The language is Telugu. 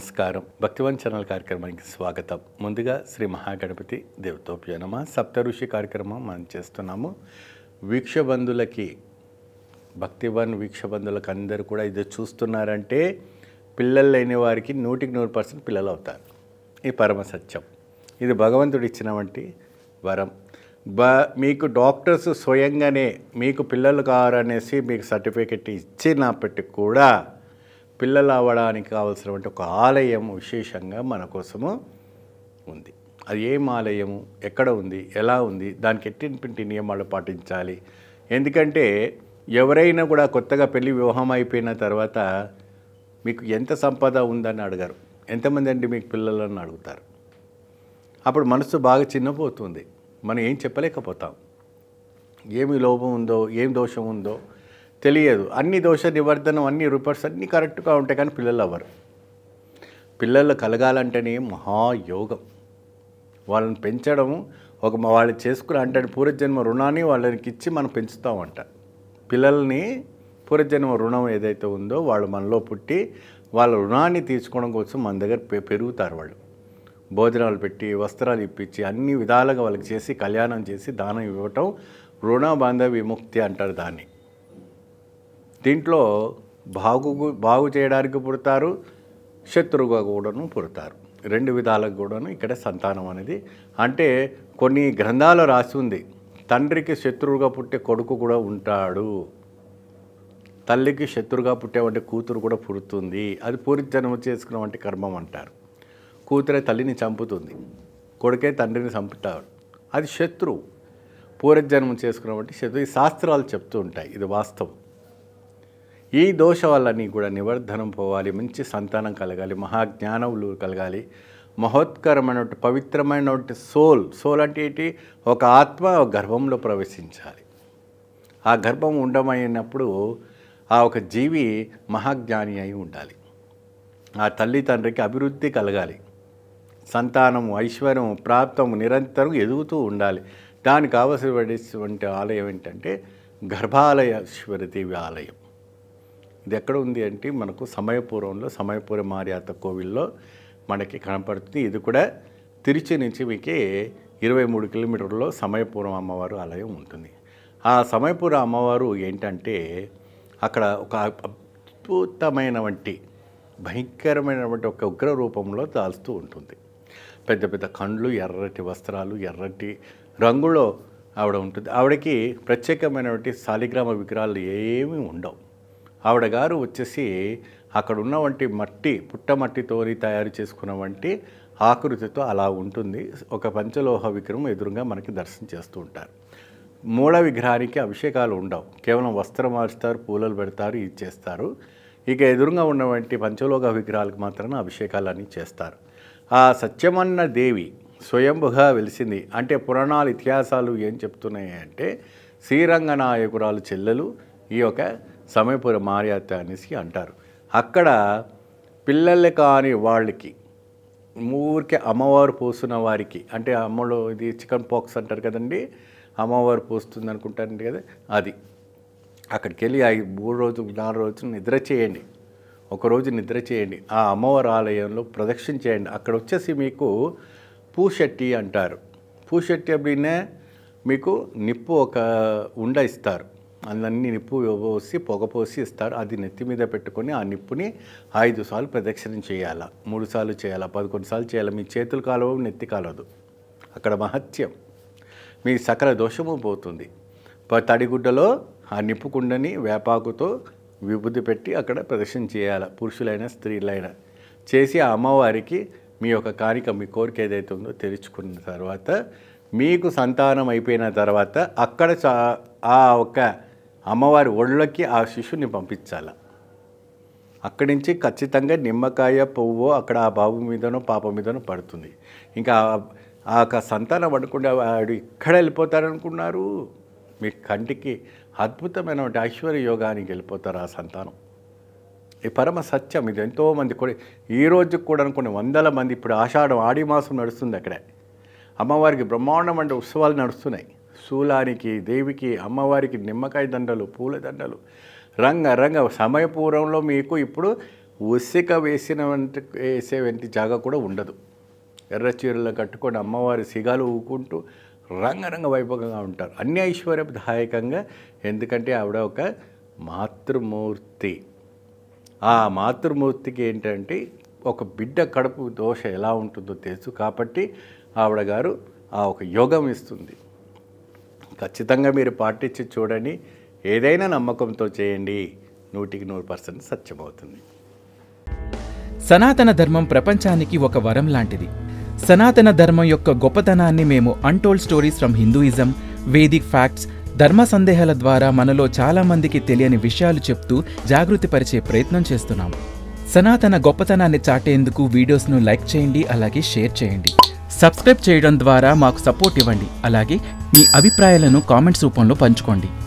నమస్కారం. భక్తివన్ ఛానల్ కార్యక్రమానికి స్వాగతం. ముందుగా శ్రీ మహాగణపతి దేవతోభ్యో నమః. సప్తఋషి కార్యక్రమం మనం చేస్తున్నాము. వీక్షబంధులకి, భక్తివన్ వీక్షబంధులకు అందరూ కూడా ఇది చూస్తున్నారంటే పిల్లలు లేని వారికి 100% పిల్లలు అవుతారు. ఈ పరమ సత్యం. ఇది భగవంతుడు ఇచ్చినటువంటి వరం. మీకు డాక్టర్స్ స్వయంగానే మీకు పిల్లలు కావాలనేసి మీకు సర్టిఫికెట్ ఇచ్చినప్పటికీ కూడా పిల్లలు అవ్వడానికి కావాల్సినటువంటి ఒక ఆలయం విశేషంగా మన కోసము ఉంది. అది ఏం ఆలయము, ఎక్కడ ఉంది, ఎలా ఉంది, దానికి ఎట్టి నియమాలు పాటించాలి. ఎందుకంటే ఎవరైనా కూడా కొత్తగా పెళ్లి వివాహం అయిపోయిన తర్వాత మీకు ఎంత సంపద ఉందని అడగారు, ఎంతమంది అండి మీకు పిల్లలని అడుగుతారు. అప్పుడు మనసు బాగా చిన్నపోతుంది, మనం ఏం చెప్పలేకపోతాం. ఏమి లోపం ఉందో, ఏం దోషం ఉందో తెలియదు. అన్ని దోష నివర్ధనం, అన్ని రిపోర్ట్స్ అన్నీ కరెక్ట్గా ఉంటాయి, కానీ పిల్లలు అవ్వరు. పిల్లలు కలగాలంటేనే మహాయోగం. వాళ్ళని పెంచడము వాళ్ళు చేసుకుని అంటే పూర్వజన్మ రుణాన్ని వాళ్ళకి ఇచ్చి మనం పెంచుతామంట. పిల్లల్ని పూర్వజన్మ రుణం ఏదైతే ఉందో వాళ్ళు మనలో పుట్టి వాళ్ళ రుణాన్ని తీర్చుకోవడం కోసం మన దగ్గర పెరుగుతారు. వాళ్ళు భోజనాలు పెట్టి, వస్త్రాలు ఇప్పించి, అన్ని విధాలుగా వాళ్ళకి చేసి, కళ్యాణం చేసి, దానం ఇవ్వటం రుణ బంధ విముక్తి అంటారు దాన్ని. దీంట్లో బాగు చేయడానికి పుడతారు, శత్రువుగా కూడాను పుడతారు. రెండు విధాలకు కూడాను ఇక్కడ సంతానం అనేది. అంటే కొన్ని గ్రంథాలు రాసి ఉంది, తండ్రికి శత్రువుగా పుట్టే కొడుకు కూడా ఉంటాడు, తల్లికి శత్రువుగా పుట్టేవంటి కూతురు కూడా పుడుతుంది. అది పూర్వజన్మ చేసుకున్నవంటి కర్మం అంటారు. కూతురే తల్లిని చంపుతుంది, కొడుకే తండ్రిని చంపుతాడు, అది శత్రువు. పూర్వజన్మ చేసుకున్నవంటి శత్రువు. ఈ శాస్త్రాలు చెప్తూ ఉంటాయి, ఇది వాస్తవం. ఈ దోషాలన్నీ కూడా నివర్ధనం పోవాలి, మంచి సంతానం కలగాలి, మహాజ్ఞానములు కలగాలి, మహోత్కరమైనటువంటి పవిత్రమైనటువంటి సోల్ అంటే ఏంటి, ఒక ఆత్మ గర్భంలో ప్రవేశించాలి. ఆ గర్భం ఉండమైనప్పుడు ఆ ఒక జీవి మహాజ్ఞాని అయి ఉండాలి. ఆ తల్లి తండ్రికి అభివృద్ధి కలగాలి, సంతానము, ఐశ్వర్యము, ప్రాప్తము నిరంతరం ఎదుగుతూ ఉండాలి. దానికి కావలసినటువంటి ఆలయం ఏంటంటే గర్భాలయేశ్వరదేవి ఆలయం. ఇది ఎక్కడ ఉంది అంటే మనకు సమయపురంలో, సమయపురం మారియాత కోవిల్లో మనకి కనపడుతుంది. ఇది కూడా తిరుచి నుంచి మీకు 23 కిలోమీటర్లలో సమయపురం అమ్మవారు ఆలయం ఉంటుంది. ఆ సమయపురం అమ్మవారు ఏంటంటే అక్కడ ఒక అద్భుతమైనటువంటి భయంకరమైనటువంటి ఒక ఉగ్ర రూపంలో దాల్స్తూ ఉంటుంది. పెద్ద పెద్ద కండ్లు, ఎర్రటి వస్త్రాలు, ఎర్రటి రంగులో ఆవిడ ఉంటుంది. ఆవిడకి ప్రత్యేకమైనటువంటి శాలిగ్రామ విగ్రహాలు ఏమీ ఉండవు. ఆవిడ గారు వచ్చేసి అక్కడ ఉన్నవంటి మట్టి, పుట్టమట్టితో తయారు చేసుకున్నవంటి ఆకృతితో అలా ఉంటుంది. ఒక పంచలోహ విగ్రహం ఎదురుగా మనకి దర్శనం చేస్తూ ఉంటారు. మూల విగ్రహానికి అభిషేకాలు ఉండవు, కేవలం వస్త్రం మార్చుతారు, పూలలు పెడతారు, ఇది చేస్తారు. ఇక ఎదురుగా ఉన్నవంటి పంచలోహ విగ్రహాలకు మాత్రమే అభిషేకాలన్నీ చేస్తారు. ఆ సత్యమన్న దేవి స్వయంభుగా వెలిసింది. అంటే పురాణాలు, ఇతిహాసాలు ఏం చెప్తున్నాయి అంటే శ్రీరంగనాయకురాలు చెల్లెలు ఈ యొక్క సమయపుర మారియాత అనేసి అంటారు. అక్కడ పిల్లలు కాని వాళ్ళకి, ఊరికే అమ్మవారు పోస్తున్న వారికి, అంటే అమ్మలో ఇది చికెన్ పాక్స్ అంటారు కదండి, అమ్మవారు పోస్తుంది అనుకుంటారండి కదా, అది అక్కడికి వెళ్ళి 3 రోజులు 4 రోజులు నిద్ర చేయండి, ఒకరోజు నిద్ర చేయండి, ఆ అమ్మవారి ఆలయంలో ప్రదక్షిణ చేయండి. అక్కడ వచ్చేసి మీకు పూషట్టి అంటారు. పూషట్టి అప్పుడే మీకు నిప్పు ఒక ఉండ ఇస్తారు, అన్నీ నిప్పు పోసి పొగ పోసి ఇస్తారు. అది నెత్తి మీద పెట్టుకొని ఆ నిప్పుని 5 సార్లు ప్రదక్షిణం చేయాలా, 3 సార్లు చేయాలా, 11 సార్లు చేయాలి. మీ చేతులు కాలవు, నెత్తి కాలదు. అక్కడ మహత్యం. మీ సకల దోషము పోతుంది. తడిగుడ్డలో ఆ నిప్పుకుండని వేపాకుతో విభూతి పెట్టి అక్కడ ప్రదక్షిణ చేయాలి, పురుషులైనా స్త్రీలైనా. చేసి ఆ అమ్మవారికి మీ యొక్క కారిక, మీ కోరిక ఏదైతే ఉందో తెరుచుకున్న తర్వాత మీకు సంతానం అయిపోయిన తర్వాత అక్కడ ఆ ఒక అమ్మవారి ఒళ్ళకి ఆ శిశువుని పంపించాలి. అక్కడి నుంచి ఖచ్చితంగా నిమ్మకాయ పువ్వు అక్కడ ఆ బాబు మీదనో పాప మీదనో పడుతుంది. ఇంకా ఆ సంతానం పడకుండా వాడు ఇక్కడ వెళ్ళిపోతారనుకున్నారు, మీ కంటికి అద్భుతమైన ఐశ్వర్య యోగానికి వెళ్ళిపోతారు ఆ సంతానం. ఈ పరమ సత్యం. ఇది ఎంతోమంది కూడా ఈ రోజుకి కూడా కొన్ని వందల మంది, ఇప్పుడు ఆషాఢం ఆడి మాసం నడుస్తుంది, అక్కడే అమ్మవారికి బ్రహ్మాండమైన ఉత్సవాలు నడుస్తున్నాయి. శూలానికి, దేవికి, అమ్మవారికి నిమ్మకాయ దండలు, పూల దండలు, రంగ సమయపూర్వంలో మీకు ఇప్పుడు ఉసిక వేసే వంటి జాగా కూడా ఉండదు. ఎర్ర చీరలు కట్టుకొని అమ్మవారి సిగాలు ఊకుంటూ రంగరంగ వైభవంగా ఉంటారు, అన్ని ఐశ్వర్యదాయకంగా. ఎందుకంటే ఆవిడ ఒక మాతృమూర్తి. ఆ మాతృమూర్తికి ఏంటంటే ఒక బిడ్డ కడుపు దోష ఎలా ఉంటుందో తెలుసు కాబట్టి ఆవిడ గారు ఆ ఒక యోగం ఇస్తుంది. ఖచ్చితంగా మీరు పాటించి చూడండి, ఏదైనా నమ్మకంతో చేయండి, 100% సత్యమవుతుంది. సనాతన ధర్మం ప్రపంచానికి ఒక వరం లాంటిది. సనాతన ధర్మం యొక్క గొప్పతనాన్ని మేము untold stories from Hinduism, Vedic facts, ధర్మ సందేహాల ద్వారా మనలో చాలా మందికి తెలియని విషయాలు చెప్తూ జాగృతిపరిచే ప్రయత్నం చేస్తున్నాము. సనాతన గొప్పతనాన్ని చాటేందుకు వీడియోస్ను లైక్ చేయండి, అలాగే షేర్ చేయండి. సబ్స్క్రైబ్ చేయడం ద్వారా మాకు సపోర్ట్ ఇవ్వండి. అలాగే మీ అభిప్రాయాలను కామెంట్స్ రూపంలో పంచుకోండి.